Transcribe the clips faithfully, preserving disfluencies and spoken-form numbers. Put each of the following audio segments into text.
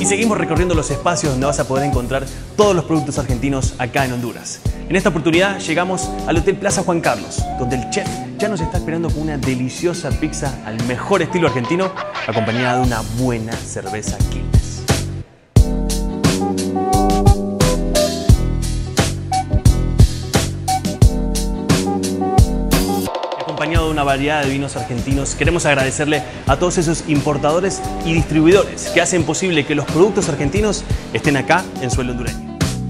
seguimos recorriendo los espacios donde vas a poder encontrar todos los productos argentinos acá en Honduras. En esta oportunidad llegamos al Hotel Plaza Juan Carlos, donde el chef ya nos está esperando con una deliciosa pizza al mejor estilo argentino, acompañada de una buena cerveza Quilmes. Acompañado de una variedad de vinos argentinos, queremos agradecerle a todos esos importadores y distribuidores que hacen posible que los productos argentinos estén acá en suelo hondureño.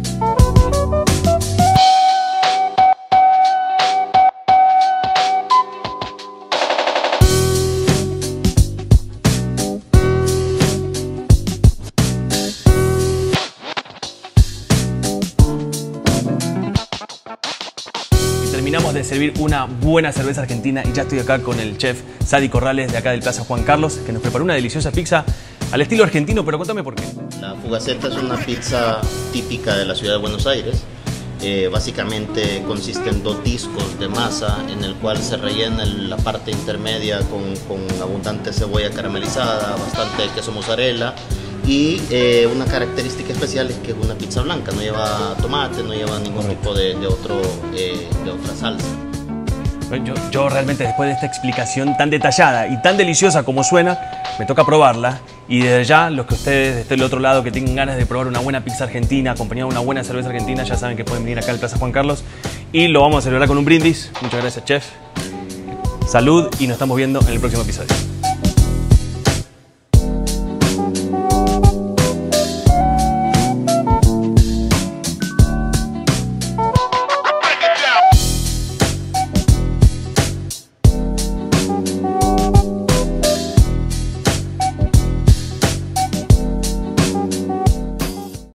Terminamos de servir una buena cerveza argentina y ya estoy acá con el chef Sadi Corrales de acá del Plaza Juan Carlos, que nos preparó una deliciosa pizza al estilo argentino, pero contame por qué. La fugaceta es una pizza típica de la ciudad de Buenos Aires. Eh, básicamente consiste en dos discos de masa en el cual se rellena la parte intermedia con, con abundante cebolla caramelizada, bastante queso mozzarella. Y eh, una característica especial es que es una pizza blanca, no lleva tomate, no lleva ningún tipo de, de, otro, eh, de otra salsa. Yo, yo realmente después de esta explicación tan detallada y tan deliciosa como suena, me toca probarla. Y desde ya, los que ustedes desde el otro lado que tengan ganas de probar una buena pizza argentina acompañada de una buena cerveza argentina, ya saben que pueden venir acá al Plaza Juan Carlos y lo vamos a celebrar con un brindis. Muchas gracias, chef. Salud y nos estamos viendo en el próximo episodio.